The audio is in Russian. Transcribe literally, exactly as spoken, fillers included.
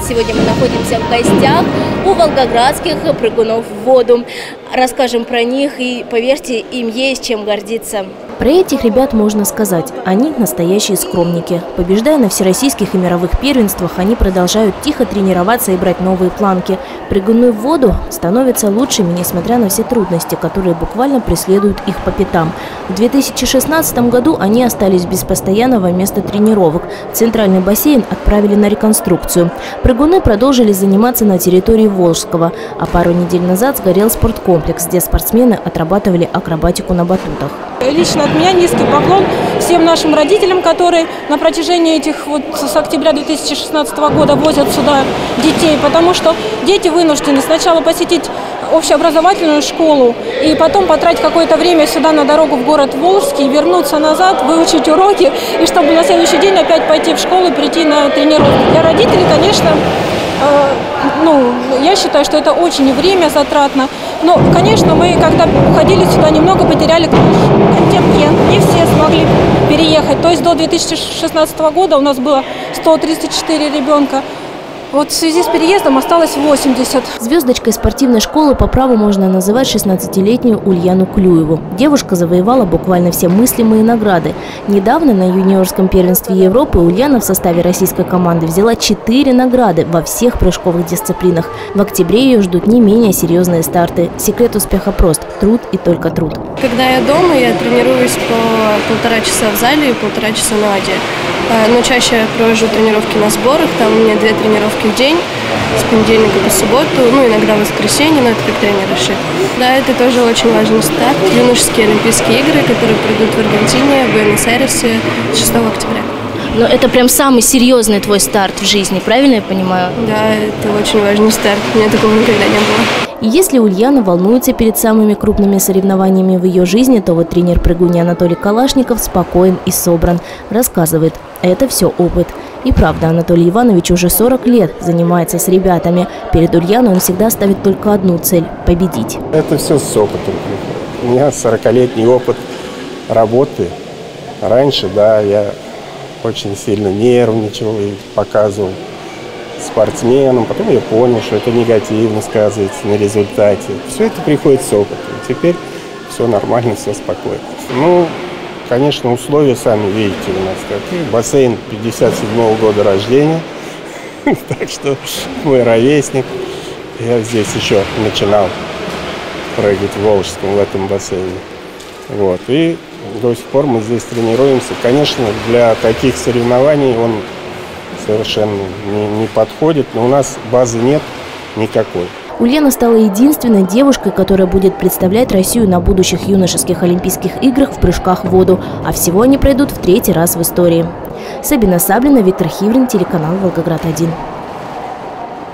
Сегодня мы находимся в гостях у волгоградских прыгунов в воду. Расскажем про них и, поверьте, им есть чем гордиться. Про этих ребят можно сказать, они настоящие скромники. Побеждая на всероссийских и мировых первенствах, они продолжают тихо тренироваться и брать новые планки. Прыгуны в воду становятся лучшими, несмотря на все трудности, которые буквально преследуют их по пятам. В две тысячи шестнадцатом году они остались без постоянного места тренировок. Центральный бассейн отправили на реконструкцию. Прыгуны продолжили заниматься на территории Волжского, а пару недель назад сгорел спорткомплекс, где спортсмены отрабатывали акробатику на батутах. Лично от меня низкий поклон всем нашим родителям, которые на протяжении этих вот с октября две тысячи шестнадцатого года возят сюда детей, потому что дети вынуждены сначала посетить общеобразовательную школу и потом потратить какое-то время сюда на дорогу в город Волжский, вернуться назад, выучить уроки и чтобы на следующий день опять пойти в школу и прийти на тренировку. Для родителей, конечно, э, ну, я считаю, что это очень время затратно. Но, конечно, мы, когда уходили сюда, немного потеряли контингент. Не все смогли переехать. То есть до две тысячи шестнадцатого года у нас было сто тридцать четыре ребенка. Вот в связи с переездом осталось восемьдесят. Звездочкой спортивной школы по праву можно называть шестнадцатилетнюю Ульяну Клюеву. Девушка завоевала буквально все мыслимые награды. Недавно на юниорском первенстве Европы Ульяна в составе российской команды взяла четыре награды во всех прыжковых дисциплинах. В октябре ее ждут не менее серьезные старты. Секрет успеха прост – труд и только труд. Когда я дома, я тренируюсь по полтора часа в зале и полтора часа на воде. Но чаще я провожу тренировки на сборах, там у меня две тренировки в день, с понедельника по субботу, ну иногда в воскресенье, но это как тренер решит. Да, это тоже очень важный старт. Юношеские Олимпийские игры, которые пройдут в Аргентине, в Буэнос-Айресе шестого октября. Но это прям самый серьезный твой старт в жизни, правильно я понимаю? Да, это очень важный старт, у меня такого никогда не было. И если Ульяна волнуется перед самыми крупными соревнованиями в ее жизни, то вот тренер прыгуни Анатолий Калашников спокоен и собран. Рассказывает, это все опыт. И правда, Анатолий Иванович уже сорок лет занимается с ребятами. Перед Ульяной он всегда ставит только одну цель – победить. Это все с опытом. У меня сорокалетний опыт работы. Раньше, да, я очень сильно нервничал и показывал спортсменам. Потом я понял, что это негативно сказывается на результате. Все это приходит с опытом. Теперь все нормально, все спокойно. Ну, конечно, условия сами видите у нас какие. Бассейн пятьдесят седьмого года рождения. Так что мой ровесник. Я здесь еще начинал прыгать в Волжском, в этом бассейне. Вот. И до сих пор мы здесь тренируемся. Конечно, для таких соревнований он совершенно не, не подходит, но у нас базы нет никакой. Ульяна стала единственной девушкой, которая будет представлять Россию на будущих юношеских Олимпийских играх в прыжках в воду, а всего они пройдут в третий раз в истории. Сабина Саблина, Виктор Хиврин, телеканал Волгоград один.